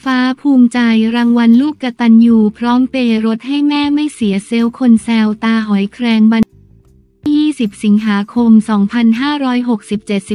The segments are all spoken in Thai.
ฟ้าภูมิใจรางวัลลูกกตัญญูพร้อมเปย์รถให้แม่ไม่เสียเซลล์คนแซวตาหอยแครงบัน20 สิงหาคม 2567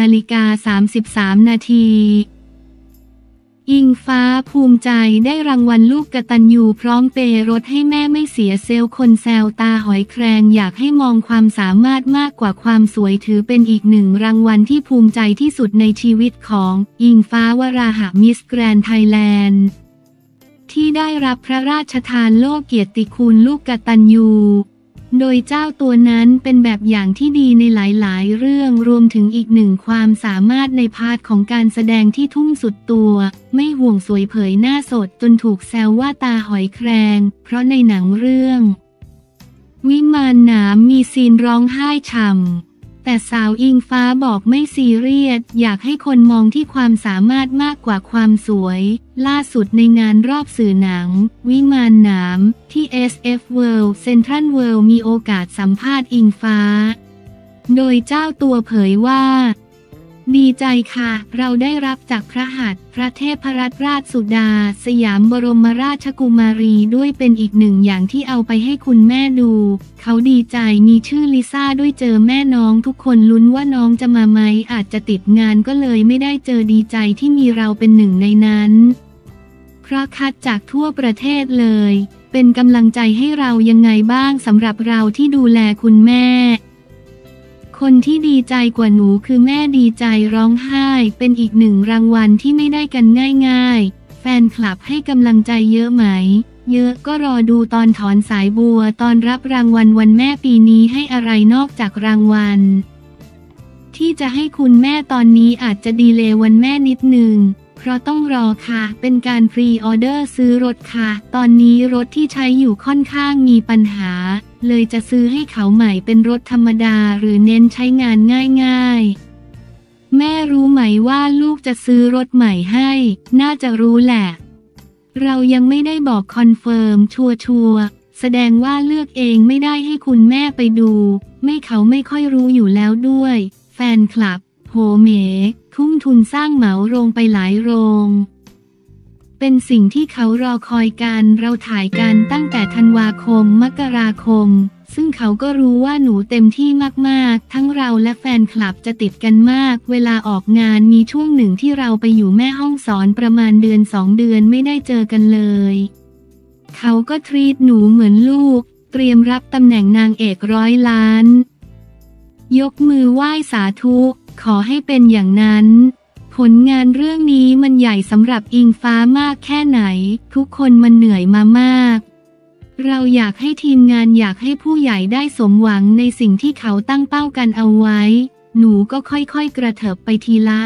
11:33 นาทีอิงฟ้าภูมิใจได้รางวัลลูกกตัญญูพร้อมเปย์รถให้แม่ไม่เสียเซลล์คนแซวตาหอยแครงอยากให้มองความสามารถมากกว่าความสวยถือเป็นอีกหนึ่งรางวัลที่ภูมิใจที่สุดในชีวิตของอิงฟ้าวราหะมิสแกรนด์ไทยแลนด์ที่ได้รับพระราชทานโล่เกียรติคุณลูกกตัญญูโดยเจ้าตัวนั้นเป็นแบบอย่างที่ดีในหลายๆเรื่องรวมถึงอีกหนึ่งความสามารถในพาร์ทของการแสดงที่ทุ่มสุดตัวไม่ห่วงสวยเผยหน้าสดจนถูกแซวว่าตาหอยแครงเพราะในหนังเรื่องวิมานหนามมีซีนร้องไห้ฉ่ำแต่สาวอิงฟ้าบอกไม่ซีเรียสอยากให้คนมองที่ความสามารถมากกว่าความสวยล่าสุดในงานรอบสื่อหนังวิมานหนามที่ SF World Central World มีโอกาสสัมภาษณ์อิงฟ้าโดยเจ้าตัวเผยว่าดีใจค่ะเราได้รับจากพระหัตถ์พระเทพรัตนราชสุดาสยามบรมราชกุมารีด้วยเป็นอีกหนึ่งอย่างที่เอาไปให้คุณแม่ดูเขาดีใจมีชื่อลิซ่าด้วยเจอแม่น้องทุกคนลุ้นว่าน้องจะมาไหมอาจจะติดงานก็เลยไม่ได้เจอดีใจที่มีเราเป็นหนึ่งในนั้นเพราะคัดจากทั่วประเทศเลยเป็นกำลังใจให้เรายังไงบ้างสำหรับเราที่ดูแลคุณแม่คนที่ดีใจกว่าหนูคือแม่ดีใจร้องไห้เป็นอีกหนึ่งรางวัลที่ไม่ได้กันง่ายๆแฟนคลับให้กำลังใจเยอะไหมเยอะก็รอดูตอนถอนสายบัวตอนรับรางวัลวันแม่ปีนี้ให้อะไรนอกจากรางวัลที่จะให้คุณแม่ตอนนี้อาจจะดีเลย์วันแม่นิดนึงเพราะต้องรอค่ะเป็นการพรีออเดอร์ซื้อรถค่ะตอนนี้รถที่ใช้อยู่ค่อนข้างมีปัญหาเลยจะซื้อให้เขาใหม่เป็นรถธรรมดาหรือเน้นใช้งานง่ายๆแม่รู้ไหมว่าลูกจะซื้อรถใหม่ให้น่าจะรู้แหละเรายังไม่ได้บอกคอนเฟิร์มชัวร์แสดงว่าเลือกเองไม่ได้ให้คุณแม่ไปดูไม่เขาไม่ค่อยรู้อยู่แล้วด้วยแฟนคลับโหเมทุ่มทุนสร้างเหมาโรงไปหลายโรงเป็นสิ่งที่เขารอคอยกันเราถ่ายกันตั้งแต่ธันวาคมมกราคมซึ่งเขาก็รู้ว่าหนูเต็มที่มากๆทั้งเราและแฟนคลับจะติดกันมากเวลาออกงานมีช่วงหนึ่งที่เราไปอยู่แม่ห้องสอนประมาณเดือน2 เดือนไม่ได้เจอกันเลยเขาก็ทรีตหนูเหมือนลูกเตรียมรับตำแหน่งนางเอก100 ล้านยกมือไหว้สาธุขอให้เป็นอย่างนั้นผลงานเรื่องนี้มันใหญ่สำหรับอิงฟ้ามากแค่ไหนทุกคนมันเหนื่อยมามากเราอยากให้ทีมงานอยากให้ผู้ใหญ่ได้สมหวังในสิ่งที่เขาตั้งเป้ากันเอาไว้หนูก็ค่อยๆกระเถิบไปทีละ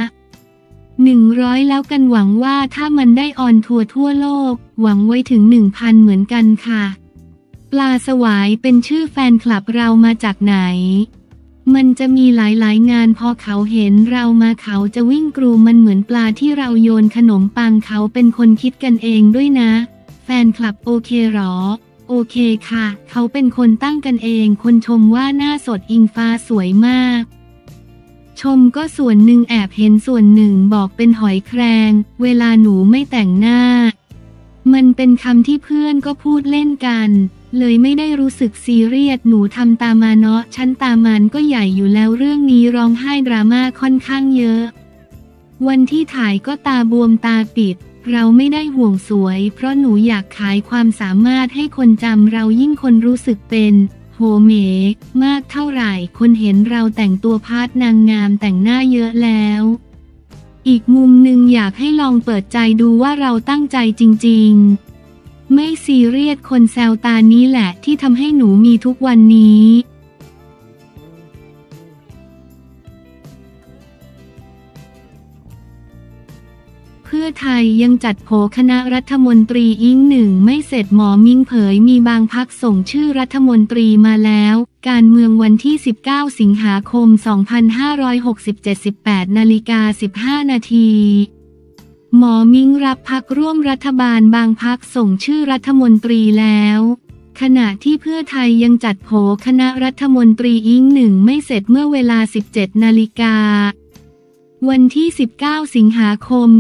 100แล้วกันหวังว่าถ้ามันได้ออนทัวร์ทั่วโลกหวังไว้ถึง 1,000 เหมือนกันค่ะปลาสวายเป็นชื่อแฟนคลับเรามาจากไหนมันจะมีหลายๆงานพอเขาเห็นเรามาเขาจะวิ่งกรูมันเหมือนปลาที่เราโยนขนมปังเขาเป็นคนคิดกันเองด้วยนะแฟนคลับโอเคหรอโอเคค่ะเขาเป็นคนตั้งกันเองคนชมว่าหน้าสดอิงฟ้าสวยมากชมก็ส่วนหนึ่งแอบเห็นส่วนหนึ่งบอกเป็นหอยแครงเวลาหนูไม่แต่งหน้ามันเป็นคำที่เพื่อนก็พูดเล่นกันเลยไม่ได้รู้สึกซีเรียสหนูทำตามมาเนาะฉันตามมันก็ใหญ่อยู่แล้วเรื่องนี้ร้องไห้ดราม่าค่อนข้างเยอะวันที่ถ่ายก็ตาบวมตาปิดเราไม่ได้ห่วงสวยเพราะหนูอยากขายความสามารถให้คนจำเรายิ่งคนรู้สึกเป็นโหเมมากเท่าไหร่คนเห็นเราแต่งตัวพาร์ทนางงามแต่งหน้าเยอะแล้วอีกมุมหนึ่งอยากให้ลองเปิดใจดูว่าเราตั้งใจจริงๆไม่ซีเรียสคนแซวตานี้แหละที่ทำให้หนูมีทุกวันนี้ เพื่อไทยยังจัดโผคณะรัฐมนตรีอิงหนึ่งไม่เสร็จหมอมิ้งเผยมีบางพรรคส่งชื่อรัฐมนตรีมาแล้วการเมืองวันที่19 สิงหาคม 2567 18:15 นาทีหมอมิ้งรับพรรคร่วมรัฐบาลบางพรรคส่งชื่อรัฐมนตรีแล้วขณะที่เพื่อไทยยังจัดโผคณะรัฐมนตรีอิงหนึ่งไม่เสร็จเมื่อเวลา 17 นาฬิกาวันที่ 19 สิงหาคม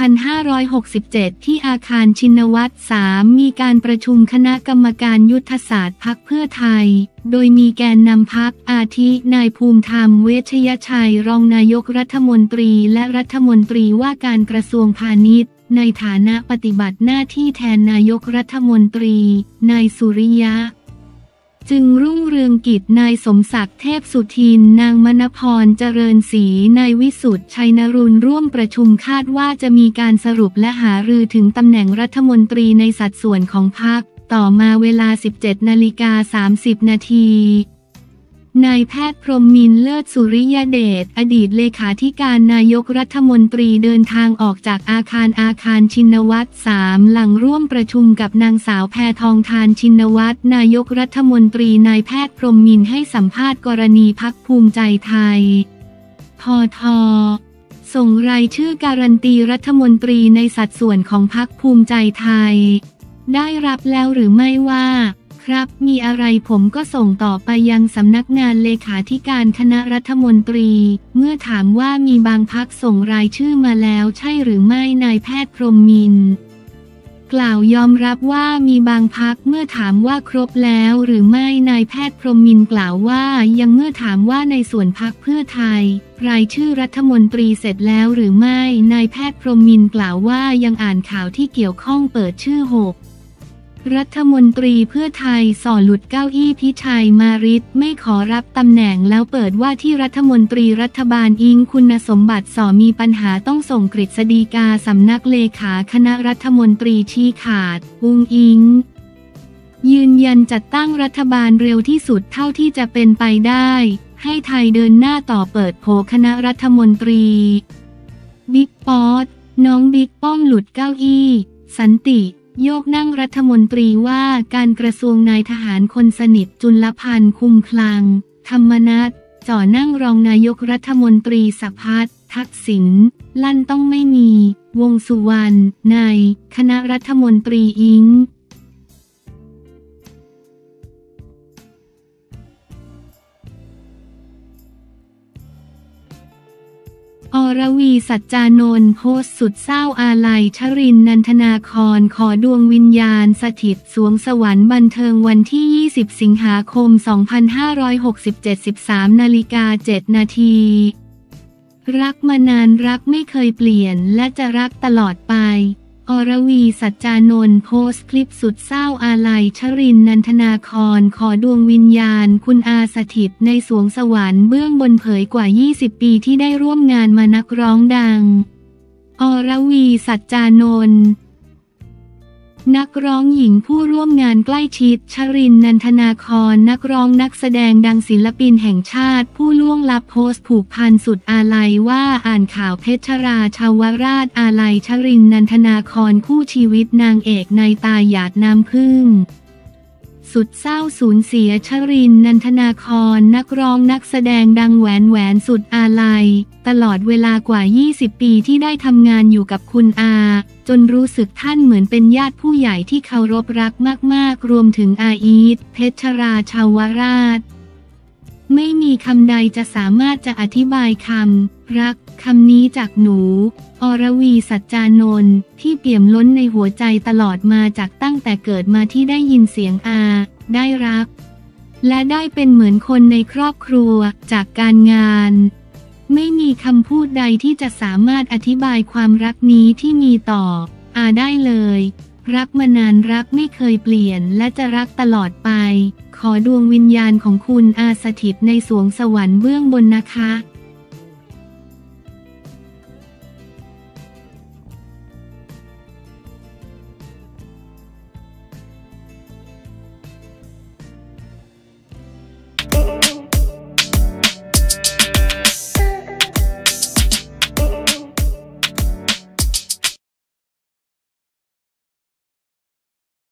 2567 ที่อาคารชินวัตร 3 มีการประชุมคณะกรรมการยุทธศาสตร์พรรคเพื่อไทย โดยมีแกนนำพรรคอาทินายภูมิธรรมเวชยชัยรองนายกรัฐมนตรีและรัฐมนตรีว่าการกระทรวงพาณิชย์ในฐานะปฏิบัติหน้าที่แทนนายกรัฐมนตรีนายสุริยะจึงรุ่งเรืองกิจนายสมศักดิ์เทพสุทินนางมณพรเจริญศรีนายวิสุทธิ์ชัยนรุณร่วมประชุมคาดว่าจะมีการสรุปและหารือถึงตำแหน่งรัฐมนตรีในสัดส่วนของพรรคต่อมาเวลา 17:30 นาทีนายแพทย์พรหมมินทร์เลิศสุริยเดชอดีตเลขาธิการนายกรัฐมนตรีเดินทางออกจากอาคารชินวัตร 3 หลังร่วมประชุมกับนางสาวแพทองธารชินวัตรนายกรัฐมนตรีนายแพทย์พรหมมินทร์ให้สัมภาษณ์กรณีพรรคภูมิใจไทยพท.ส่งรายชื่อการันตีรัฐมนตรีในสัดส่วนของพรรคภูมิใจไทยได้รับแล้วหรือไม่ว่าครับมีอะไรผมก็ส่งต่อไปยังสำนักงานเลขาธิการคณะรัฐมนตรีเมื่อถามว่ามีบางพรรคส่งรายชื่อมาแล้วใช่หรือไม่นายแพทย์พรหมมินทร์กล่าวยอมรับว่ามีบางพรรคเมื่อถามว่าครบแล้วหรือไม่นายแพทย์พรหมมินทร์กล่าวว่ายังเมื่อถามว่าในส่วนพรรคเพื่อไทยรายชื่อรัฐมนตรีเสร็จแล้วหรือไม่นายแพทย์พรหมมินทร์กล่าวว่ายังอ่านข่าวที่เกี่ยวข้องเปิดชื่อ6รัฐมนตรีเพื่อไทยส่อหลุดเก้าอี้พิชัยมาริศไม่ขอรับตำแหน่งแล้วเปิดว่าที่รัฐมนตรีรัฐบาลอิงคุณสมบัติส่อมีปัญหาต้องส่งกฤษฎีกาสำนักเลขาคณะรัฐมนตรีชี้ขาดอุ้งอิงยืนยันจัดตั้งรัฐบาลเร็วที่สุดเท่าที่จะเป็นไปได้ให้ไทยเดินหน้าต่อเปิดโผคณะรัฐมนตรีบิ๊กป๊อตน้องบิ๊กป้อมหลุดเก้าอี้สันติโยกนั่งรัฐมนตรีว่าการกระทรวงนายทหารคนสนิทจุลพันธ์คุมคลังธรรมนัสจ่อนั่งรองนายกรัฐมนตรีสภัทรทักษิณลั่นต้องไม่มีวงษ์สุวรรณในคณะรัฐมนตรีอิงอรวีสัจจานนท์โพสต์สุดเศร้าอาลัยชรินทร์นันทนาครขอดวงวิญญาณสถิตสวงสวรรค์บันเทิงวันที่ 20 สิงหาคม 2567 13:07 นาทีรักมานานรักไม่เคยเปลี่ยนและจะรักตลอดไปอรวีสัจจานนท์โพสต์คลิปสุดเศร้าอาลัยชรินทร์นันทนาครขอดวงวิญญาณคุณอาสถิตในสวงสวรรค์เบื้องบนเผยกว่า 20 ปีที่ได้ร่วมงานมานักร้องดังอรวีสัจจานนท์นักร้องหญิงผู้ร่วมงานใกล้ชิดชรินทร์นันทนาครนักร้องนักแสดงดังศิลปินแห่งชาติผู้ล่วงลับโพสต์ผูกพันสุดอาลัยว่าอ่านข่าวเพชรราชาวราชอาลัยชรินทร์นันทนาครคู่ชีวิตนางเอกในตาหยาดน้ำผึ้งสุดเศร้าสูญเสียชรินทร์นันทนาครนักร้องนักแสดงดังแหวนสุดอาลัยตลอดเวลากว่า 20 ปีที่ได้ทำงานอยู่กับคุณอาจนรู้สึกท่านเหมือนเป็นญาติผู้ใหญ่ที่เคารพรักมากๆรวมถึงอาอีทเพชรราชาวราชไม่มีคำใดจะสามารถจะอธิบายคำรักคำนี้จากหนูอรวีสัจจานนท์ที่เปี่ยมล้นในหัวใจตลอดมาจากตั้งแต่เกิดมาที่ได้ยินเสียงอาได้รักและได้เป็นเหมือนคนในครอบครัวจากการงานไม่มีคำพูดใดที่จะสามารถอธิบายความรักนี้ที่มีต่ออาได้เลยรักมานานรักไม่เคยเปลี่ยนและจะรักตลอดไปขอดวงวิญญาณของคุณอาสถิตในสวงสวรรค์เบื้องบนนะคะ